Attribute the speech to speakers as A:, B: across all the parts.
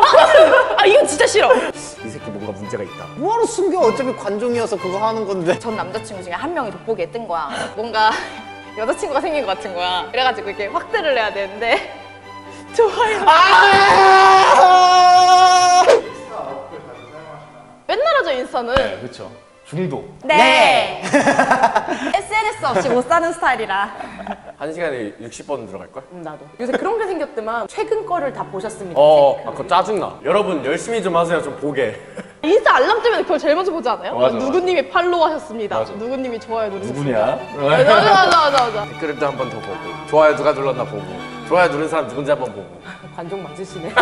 A: 아 이건 진짜 싫어.
B: 이 새끼 뭔가 문제가 있다.
C: 뭐하러 숨겨? 어차피 관종이어서 그거 하는 건데.
A: 전 남자친구 중에 한 명이 돋보기에 뜬 거야. 뭔가 여자친구가 생긴 것 같은 거야. 그래가지고 이렇게 확대를 해야 되는데 좋아요. 맨날 하죠 인스타는.
D: 네, 그렇죠. 중독.
A: 네. SNS 없이 못 사는 스타일이라.
B: 1시간에 60번 들어갈걸?
E: 나도. 요새 그런 게 생겼더만 최근 거를 다 보셨습니까?
B: 그거 짜증나. 여러분 열심히 좀 하세요. 좀 보게.
A: 인스타 알람 뜨면 그걸 제일 먼저 보지 않아요?
D: 맞아,
A: 누구님이 팔로우 하셨습니다.
D: 맞아.
A: 누구님이 좋아요 누르셨습니다.
D: 누구냐?
A: 맞아.
B: 댓글도 한 번 더 보고 좋아요 누가 눌렀나 보고 좋아요 누른 사람 누군지 한번 보고.
E: 관종 맞으시네.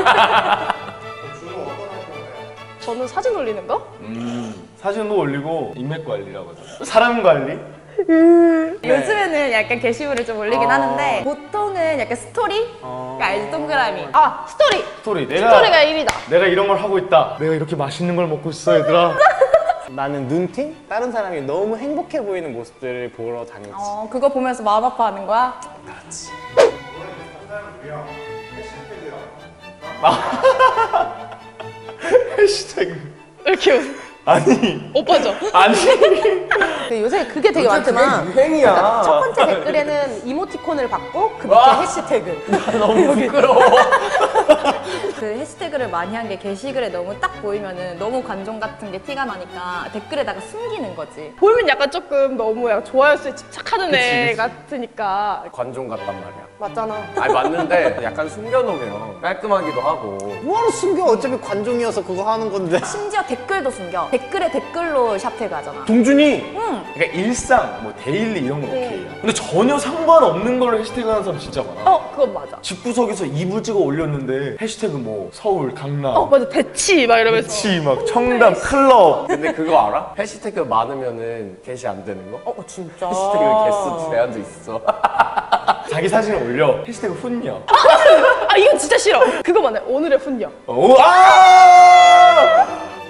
A: 저는 사진 올리는 거?
D: 사진도 올리고 인맥 관리라고 하죠. 사람 관리?
A: 요즘에는 약간 게시물을 좀 올리긴 하는데 보통은 약간 스토리? 알지? 동그라미. 아 스토리!
D: 스토리.
A: 스토리가 1위다.
D: 내가 이런 걸 하고 있다. 내가 이렇게 맛있는 걸 먹고 있어, 얘들아.
C: 나는 눈팅? 다른 사람이 너무 행복해 보이는 모습들을 보러 다니지.
A: 그거 보면서 마음 아파하는 거야?
C: 그렇지.
D: 해시태그.
A: 이렇게 웃-
D: 아니.
A: 오빠죠?
D: 아니.
E: 근데 요새 그게 되게 많지만
D: 유행이야.
E: 첫 번째 댓글에는 이모티콘을 받고 그 밑에 해시태그.
B: 너무 부끄러워.
A: 그 해시태그를 많이 한 게 게시글에 너무 딱 보이면은 너무 관종 같은 게 티가 나니까 댓글에다가 숨기는 거지. 보이면 약간 조금 너무 약간 좋아요 수에 집착하는 애 같으니까.
B: 관종 같단 말이야.
E: 맞잖아.
B: 아니 맞는데 약간 숨겨놓으면 깔끔하기도 하고.
C: 뭐하러 숨겨? 어차피 관종이어서 그거 하는 건데.
A: 심지어 댓글도 숨겨. 댓글에 댓글로 샵태그 하잖아.
C: 동준이!
D: 그러니까 일상, 뭐 데일리 이런 건 오케이야. 근데 전혀 상관없는 걸로 해시태그 하는 사람 진짜 많아.
A: 그건 맞아.
D: 집구석에서 이불 찍어 올렸는데 해시태그 뭐 서울, 강남,
A: 맞아. 대치 막 이러면서.
D: 치, 막 청담, 클럽.
B: 근데 그거 알아? 해시태그 많으면은 게시 안 되는 거?
E: 진짜.
B: 해시태그 개수 제한도 있어.
D: 자기 사진을 올려. 해시태그 훈녀.
A: 아 이건 진짜 싫어. 그거 맞네. 오늘의 훈녀.
D: 오, 아!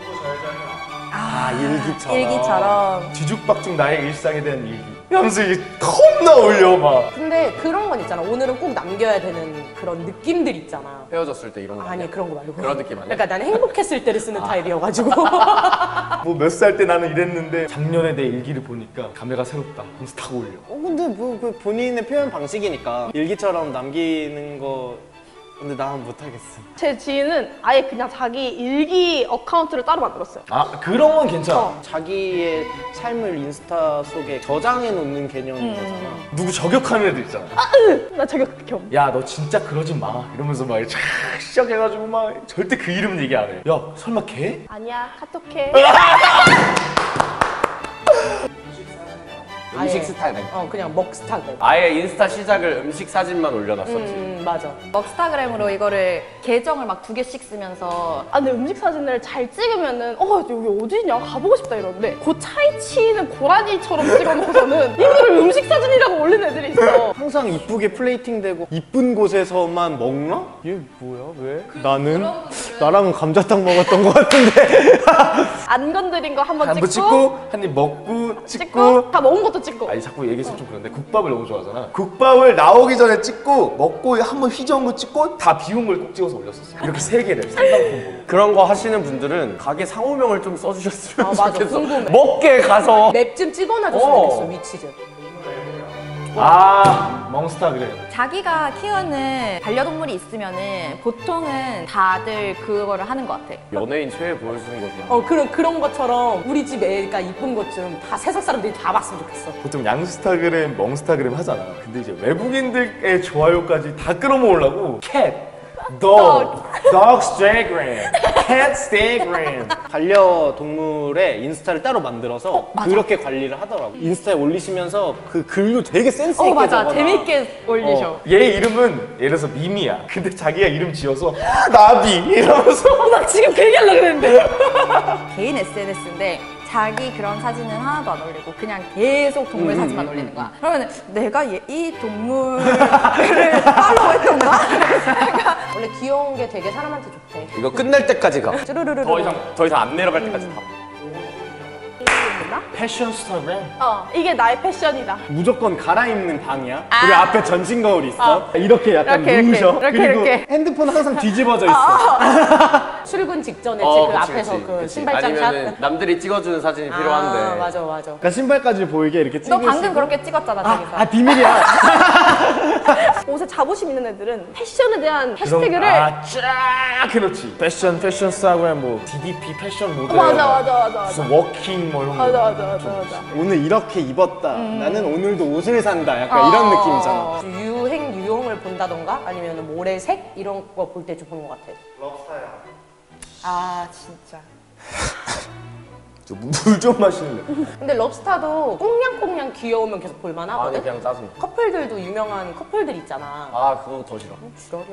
B: 일기처럼.
A: 일기처럼.
D: 뒤죽박죽 나의 일상에 대한 일기. 하면서 이게 겁나 올려, 막.
E: 근데 그런 건 있잖아. 오늘은 꼭 남겨야 되는 그런 느낌들 있잖아.
B: 헤어졌을 때 이런 거
E: 아니
B: 아니야?
E: 그런 거 말고.
B: 그런 느낌 아니야?
E: 그러니까 나는 행복했을 때를 쓰는 타입이어가지고.
D: 뭐 몇 살 때 나는 이랬는데 작년에 내 일기를 보니까 감회가 새롭다 하면서 탁 올려.
C: 근데 뭐 그 본인의 표현 방식이니까 일기처럼 남기는 거. 근데 나는 못하겠어.
A: 제 지인은 아예 그냥 자기 일기 어카운트를 따로 만들었어요.
D: 아, 그런 건 괜찮아.
C: 자기의 삶을 인스타 속에 저장해 놓는 개념인 거잖아.
D: 누구 저격하는 애들 있잖아.
A: 나 저격경.
D: 야, 너 진짜 그러지 마. 이러면서 막 쫙 시작해가지고 막 절대 그 이름 얘기 안 해. 야, 설마 걔?
A: 아니야 카톡해.
B: 음식
E: 아예.
B: 스타일.
E: 그냥 먹스타그.
B: 아예 인스타 시작을 음식 사진만 올려놨었지.
E: 맞아.
A: 먹스타그램으로 이거를 계정을 막 2개씩 쓰면서 근데 음식 사진을 잘 찍으면은 여기 어디냐 가보고 싶다 이러는데 그 차이치는 고라니처럼 찍어놓고서는 이거를 음식 사진이라고 올리는 애들이 있어.
C: 항상 이쁘게 플레이팅되고 이쁜 곳에서만 먹나? 얘 뭐야? 왜? 나는? 나랑은 감자탕 먹었던 것 같은데.
A: 안 건드린 거 한번
D: 한번 찍고 한 입 먹고 찍고.
A: 다 먹은 것도 찍고.
D: 아니 자꾸 얘기해서 좀 그런데 국밥을 너무 좋아하잖아. 국밥을 나오기 전에 찍고 먹고 한번 휘저은 거 찍고 다 비운 걸 꼭 찍어서 올렸었어. 이렇게 3개를 상당품으로.
B: 그런 거 하시는 분들은 가게 상호명을 좀 써주셨으면
E: 맞아.
B: 좋겠어.
E: 궁금해.
B: 먹게 가서
E: 맵 좀 찍어놔줬으면 좋겠어. 위치 좀.
D: 아, 멍스타그램.
A: 자기가 키우는 반려동물이 있으면은 보통은 다들 그거를 하는 것 같아.
B: 연예인 최애 보여주는 거지.
E: 그런 것처럼 우리 집 애가 이쁜 것 좀 다 세상 사람들이 다 봤으면 좋겠어.
D: 보통 양스타그램, 멍스타그램 하잖아. 근데 이제 외국인들의 좋아요까지 다 끌어모으려고 캣, dog, dogstagram, catstagram.
C: 반려동물의 인스타를 따로 만들어서 그렇게 관리를 하더라고. 인스타에 올리시면서 그 글도 되게 센스 있게
A: 맞아.
C: 적어놔.
A: 재밌게 올리셔.
D: 얘 이름은 예를 들어서 미미야. 근데 자기가 이름 지어서 나비 이러면서
A: 나 지금 그 얘기하려고 했는데. 개인 SNS인데 자기 그런 사진은 하나도 안 올리고 그냥 계속 동물 사진만 올리는 거야. 그러면 내가 이 동물을 팔로우했던가?
E: 원래 귀여운 게 되게 사람한테 좋대.
B: 이거 끝날 때까지 가.
E: 쭈르르르.
B: 더 이상 안 내려갈 때까지 가.
D: 패션 스타그램.
A: 이게 나의 패션이다.
C: 무조건 갈아입는 방이야. 그리고 앞에 전신 거울이 있어. 이렇게 약간
A: 이렇게,
C: 누우셔.
A: 이렇게,
C: 그리고
A: 이렇게.
C: 핸드폰 항상 뒤집어져 있어.
E: 출근 직전에 그
B: 그치,
E: 앞에서
B: 그치,
E: 그
B: 그치.
E: 신발장
B: 아니면은
E: 샷.
B: 남들이 찍어주는 사진이 필요한데.
E: 아, 맞아 맞아.
C: 그러니까 신발까지 보이게 이렇게
A: 너
C: 찍을
A: 방금 그렇게 찍었잖아, 자기가.
C: 아 비밀이야.
A: 옷에 자부심 있는 애들은 패션에 대한
D: 그럼
A: 해시태그를
D: 쫙 해놓지. 패션 스타그램 뭐 DDP 패션 모델.
A: 맞아.
D: 무슨 워킹 뭐 이런 거.
A: 맞아.
C: 오늘 이렇게 입었다. 나는 오늘도 옷을 산다. 약간 이런 느낌이잖아.
E: 유형을 본다던가 아니면 모래색 이런 거 볼 때 좀 보는 것 같아.
A: 아, 진짜.
D: 물 좀 마시는데.
E: 근데 럽스타도 꽁냥꽁냥 귀여우면 계속
B: 아니
E: 볼만하거든.
B: 그냥 짜증.
E: 커플들도 유명한 커플들 있잖아.
B: 아 그거 더 싫어.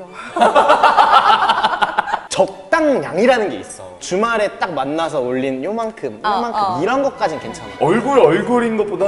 E: 주러려.
C: 적당량이라는 게 있어. 주말에 딱 만나서 올린 요만큼 이런 것까진 괜찮아.
D: 얼굴인 것보다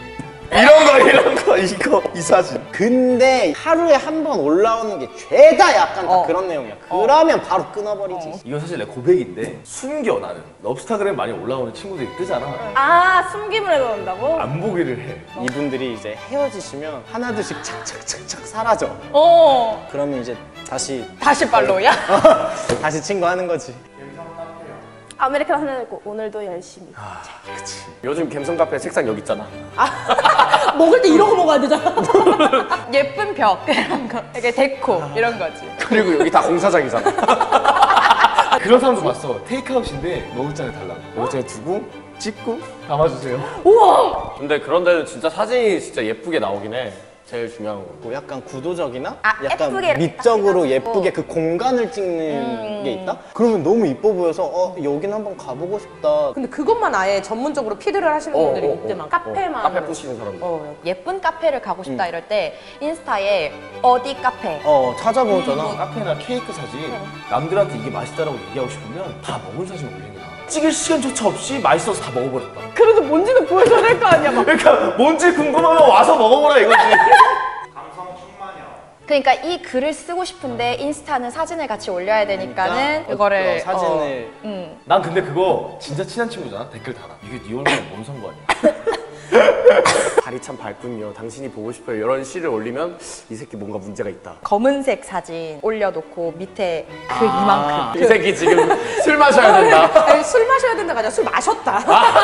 D: 이 사진.
C: 근데 하루에 한 번 올라오는 게 죄다 약간 딱 그런 내용이야. 그러면 바로 끊어버리지.
D: 이건 사실 내 고백인데 숨겨 나는. 럽스타그램 많이 올라오는 친구들이 뜨잖아.
A: 아, 숨김을 해놓는다고?
D: 안 보기를 해.
C: 이분들이 이제 헤어지시면 하나둘씩 착착착착 사라져. 그러면 이제 다시
A: 팔로우야?
C: 다시 친구 하는 거지.
A: 아메리카노 하나 있고 오늘도 열심히.
B: 요즘 갬성 카페 책상 여기 있잖아.
E: 먹을 때 이런 거 먹어야 되잖아.
A: 예쁜 벽 이런 거. 이게 데코 이런 거지.
B: 그리고 여기 다 공사장이잖아.
D: 그런 사람도 봤어. 테이크아웃인데 먹을 잔에 달라고. 먹을 잔에 두고 찍고 담아주세요.
B: 근데 그런 데는 진짜 사진이 진짜 예쁘게 나오긴 해. 제일 중요한 거.
C: 뭐 약간 구도적이나
A: 예쁘게
C: 약간
A: 이렇게
C: 미적으로
A: 딱
C: 예쁘게 그 공간을 찍는 게 있다? 그러면 너무 이뻐 보여서 여긴 한번 가보고 싶다.
E: 근데 그것만 아예 전문적으로 피드를 하시는 분들이 있대만. 카페만.
B: 카페 푸시는 사람들.
A: 예쁜 카페를 가고 싶다 이럴 때 인스타에 어디 카페
C: 찾아보잖아.
D: 카페나 케이크 사진 남들한테 이게 맛있다라고 얘기하고 싶으면 다 먹은 사진 올리는 거야. 찍을 시간조차 없이 맛있어서 다 먹어버렸다.
A: 그래도 뭔지는 보여줘야 될 거 아니야. 막.
D: 그러니까 뭔지 궁금하면 와서 먹어보라 이거지.
A: 그러니까 이 글을 쓰고 싶은데 인스타는 사진을 같이 올려야 되니까는 이거를
C: 사진을
D: 난 근데 그거 진짜 친한 친구잖아. 댓글 달아. 이게 네 얼굴이랑 뭔 상관이야?
B: 달이 참 밝군요. 당신이 보고 싶어요. 이런 시를 올리면 이 새끼 뭔가 문제가 있다.
A: 검은색 사진 올려놓고 밑에 글 이만큼.
B: 이 새끼 지금 술 마셔야 된다.
E: 아니, 술 마셔야 된다가 아니라 술 마셨다.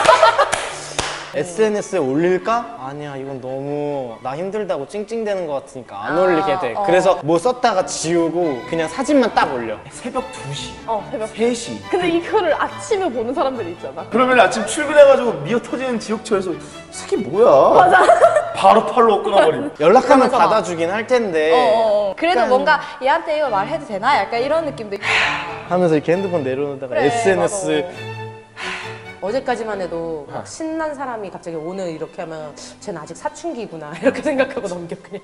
C: SNS에 올릴까? 아니야, 이건 너무 나 힘들다고 찡찡대는 것 같으니까 안 올리게 돼. 그래서 뭐 썼다가 지우고 그냥 사진만 딱 올려.
D: 새벽 2시,
A: 새벽.
D: 3시.
A: 근데 이거를 아침에 보는 사람들이 있잖아.
D: 그러면 아침 출근해가지고 미어 터지는 지옥철에서 이 새끼 뭐야? 맞아. 바로 팔로우 끊어버리고.
C: 연락하면
A: 그러면서
C: 받아주긴 할 텐데
A: 그래도
C: 약간-
A: 뭔가 얘한테 이거 말해도 되나? 약간 이런 느낌도 있고.
C: 하면서 이렇게 핸드폰 내려놓다가
A: 그래,
C: SNS
E: 어제까지만 해도 막 신난 사람이 갑자기 오늘 이렇게 하면 쟤는 아직 사춘기구나 이렇게 생각하고 넘겨 그냥.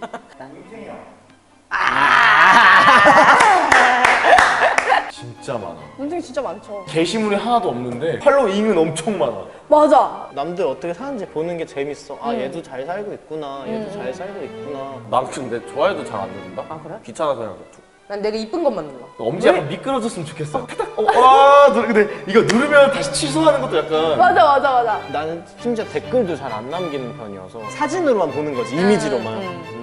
D: 진짜 많아.
A: 눈팅이 진짜 많죠.
D: 게시물이 하나도 없는데 팔로잉은 엄청 많아.
A: 맞아.
C: 남들 어떻게 사는지 보는 게 재밌어. 아 얘도 잘 살고 있구나. 얘도 잘 살고 있구나.
B: 난 근데 좋아요도 잘 안 누른다.
E: 아, 그래?
B: 귀찮아서 그냥.
E: 난 내가 이쁜 것만 눌러.
D: 엄지 약간 미끄러졌으면 좋겠어. 근데 이거 누르면 다시 취소하는 것도 약간.
A: 맞아.
C: 나는 심지어 댓글도 잘 안 남기는 편이어서 사진으로만 보는 거지. 이미지로만.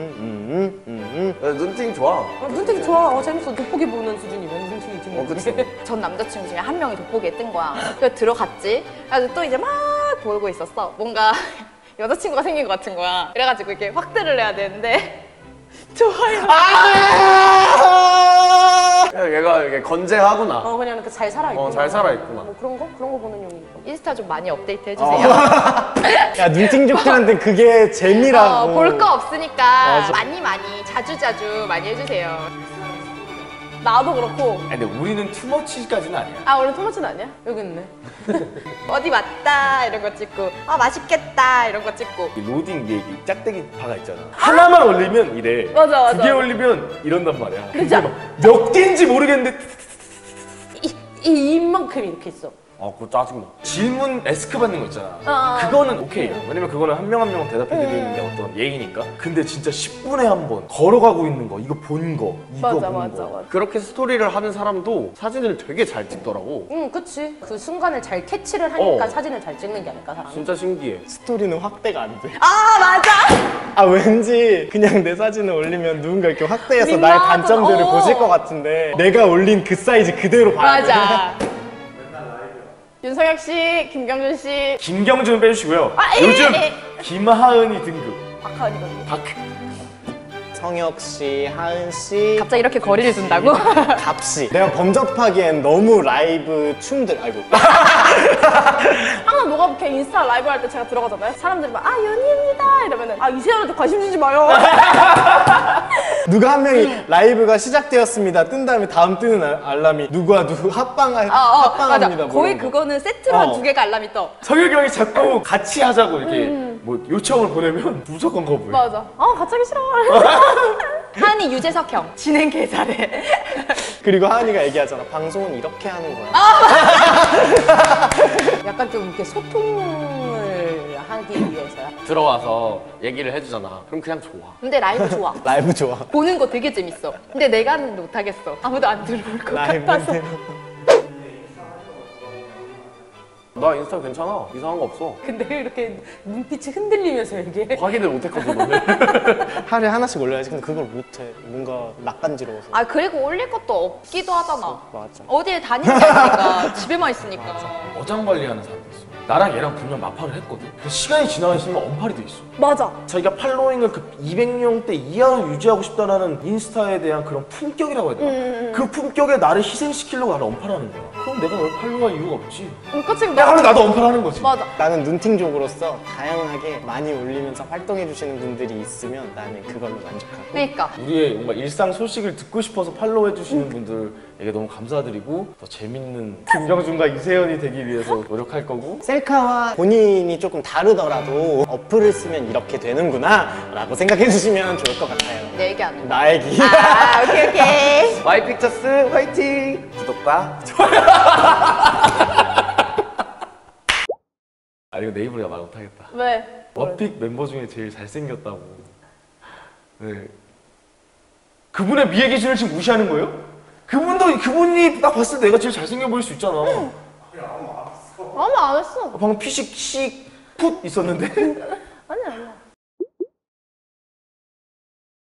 B: 눈팅 좋아.
E: 눈팅이 좋아. 재밌어. 돋보기 보는 수준이면 눈팅이 좀.
B: 그치.
A: 전 남자친구 중에 한 명이 돋보기에 뜬 거야. 그래서 들어갔지. 그래서 또 이제 막 보고 있었어. 뭔가 여자친구가 생긴 것 같은 거야. 그래가지고 이렇게 확대를 해야 되는데 좋아요.
B: 얘가 이렇게 건재하구나.
E: 그냥 이렇게 잘 살아있구나.
B: 잘 살아있구나.
E: 뭐 그런 거 보는 용이고.
A: 인스타 좀 많이 업데이트 해주세요.
C: 야 눈팅족들한테 그게 재미라고.
A: 볼 거 없으니까 많이 자주 많이 해주세요. 나도 그렇고.
D: 아니, 근데 우리는 투머치까지는 아니야.
A: 아 원래 토마토는 아니야?
E: 여기 있네.
A: 어디 왔다 이런 거 찍고 맛있겠다 이런 거 찍고.
D: 이 로딩 얘기 짝대기 바가 있잖아. 하나만 올리면 이래.
A: 맞아.
D: 2개 올리면 이런단 말이야. 근데 막 몇 개인지 모르겠는데
E: 이 입만큼 이렇게 있어.
B: 그거 짜증나.
D: 질문 에스크 받는 거 있잖아. 그거는 오케이. 왜냐면 그거는 한 명 한 명 대답해드리는 게 어떤 예의니까. 근데 진짜 10분에 한 번 걸어가고 있는 거, 이거 본 거, 이거 본 거.
B: 그렇게 스토리를 하는 사람도 사진을 되게 잘 찍더라고.
E: 응, 그치. 그 순간을 잘 캐치를 하니까 사진을 잘 찍는 게 아닐까, 사람이.
B: 진짜 신기해.
C: 스토리는 확대가 안 돼.
A: 아 맞아.
C: 아 왠지 그냥 내 사진을 올리면 누군가 이렇게 확대해서 나의
A: 민망하잖아.
C: 단점들을 보실 것 같은데 내가 올린 그 사이즈 그대로 봐야 돼.
A: 맞아. 윤성혁 씨, 김경준 씨,
D: 김경준은 빼주시고요.
A: 아, 예,
D: 요즘
A: 예.
D: 김하은이 등급.
A: 박하은이거든요.
C: 성혁 씨, 하은 씨,
A: 갑자기 이렇게 거리를 둔다고?
C: 갑씨. 내가 범접하기엔 너무 라이브 춤들 아이고.
A: 항상 너가 이렇게 인스타 라이브 할 때 제가 들어가잖아요. 사람들이 막 연희입니다 이러면은 이세연한테 관심 주지 마요.
C: 누가 한 명이 라이브가 시작되었습니다. 뜬 다음에 다음 뜨는 알람이 누구 합방합니다.
A: 맞아.
C: 뭐
A: 거의
C: 이런 거.
A: 그거는 세트로 한 2개가 알람이 떠.
D: 성혁이 형이 자꾸 같이 하자고 이렇게 뭐 요청을 보내면 무조건 거부해.
A: 맞아. 같이 하기 싫어. 한이 유재석 형 진행 개 잘해.
C: 그리고 하은이가 얘기하잖아. 방송은 이렇게 하는 거야.
E: 약간 좀 이렇게 소통을 하기 위해서야.
B: 들어와서 얘기를 해주잖아. 그럼 그냥 좋아.
A: 근데 라이브 좋아.
C: 라이브 좋아.
A: 보는 거 되게 재밌어. 근데 내가는 못하겠어. 아무도 안 들어올 것 같아서.
C: 라이브.
B: 나 인스타 괜찮아. 이상한 거 없어.
E: 근데 왜 이렇게 눈빛이 흔들리면서 얘기해?
B: 확인을 못했거든 오늘.
C: 하루에 하나씩 올려야지. 근데 그걸 못해. 뭔가 낯간지러워서.
A: 그리고 올릴 것도 없기도 하잖아.
C: 맞아.
A: 어딜 다니지 않으니까 집에만 있으니까.
D: 어장 관리하는 사람이 있어. 나랑 얘랑 분명 마팔을 했거든. 근데 시간이 지나가시면 언팔이 돼 있어.
A: 맞아.
D: 자기가 팔로잉을 그 200명대 이하로 유지하고 싶다라는 인스타에 대한 그런 품격이라고 해야 되나? 그 품격에 나를 희생시키려고 나를 언팔하는 거야. 그럼 내가 널 팔로우할 이유가 없지.
A: 그러니까 지금
D: 야, 하면 나도 언팔하는 거지.
A: 맞아.
C: 나는 눈팅족으로서 다양하게 많이 올리면서 활동해 주시는 분들이 있으면 나는 그걸로 만족하고.
A: 그러니까.
D: 우리의 뭔가 일상 소식을 듣고 싶어서 팔로우해 주시는 분들에게 너무 감사드리고 더 재밌는 김경준과 이세연이 되기 위해서 노력할 거고.
C: 셀카와 본인이 조금 다르더라도 어플을 쓰면 이렇게 되는구나 라고 생각해 주시면 좋을 것 같아요.
A: 내 얘기 안 해.
C: 나 얘기.
A: 오케이.
B: 마이픽처스 화이팅! 구독과 좋아요.
D: 이거 내 입으로 말 못하겠다.
A: 왜?
D: 워픽 멤버 중에 제일 잘생겼다고. 네. 그분의 미의 기준을 지금 무시하는 거예요? 그분이 딱 봤을 때 내가 제일 잘생겨 보일 수 있잖아.
A: 아무 안 했어.
D: 방금 피식 씩 풋 있었는데.
A: 아니야.